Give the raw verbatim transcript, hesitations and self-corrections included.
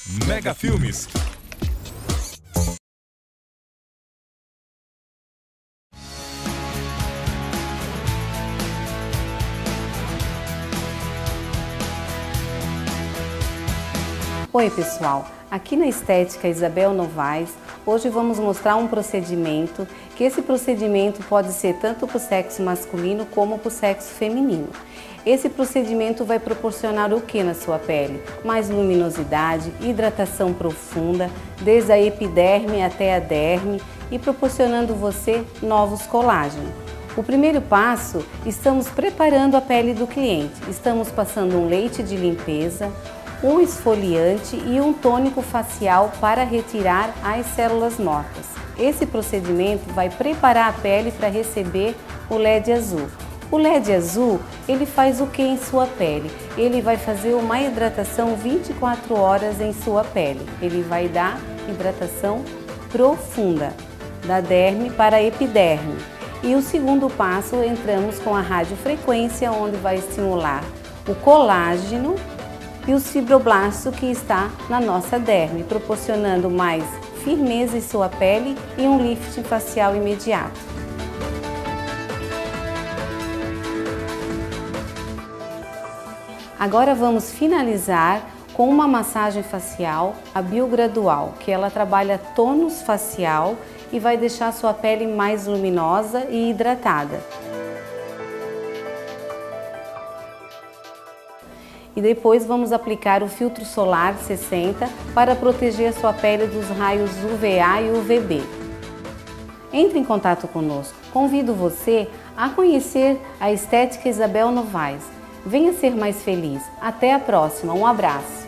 Mega Filmes. Oi pessoal, aqui na Estética Isabel Novaes, hoje vamos mostrar um procedimento, que esse procedimento pode ser tanto para o sexo masculino como para o sexo feminino. Esse procedimento vai proporcionar o que na sua pele? Mais luminosidade, hidratação profunda, desde a epiderme até a derme e proporcionando você novos colágenos. O primeiro passo, estamos preparando a pele do cliente. Estamos passando um leite de limpeza, um esfoliante e um tônico facial para retirar as células mortas. Esse procedimento vai preparar a pele para receber o L E D azul. O L E D azul, ele faz o que em sua pele? Ele vai fazer uma hidratação vinte e quatro horas em sua pele. Ele vai dar hidratação profunda, da derme para a epiderme. E o segundo passo, entramos com a radiofrequência, onde vai estimular o colágeno e os fibroblastos que está na nossa derme, proporcionando mais firmeza em sua pele e um lifting facial imediato. Agora vamos finalizar com uma massagem facial, a Biogradual, que ela trabalha tônus facial e vai deixar sua pele mais luminosa e hidratada. E depois vamos aplicar o filtro solar sessenta para proteger a sua pele dos raios U V A e U V B. Entre em contato conosco. Convido você a conhecer a Estética Isabel Novaes. Venha ser mais feliz. Até a próxima. Um abraço.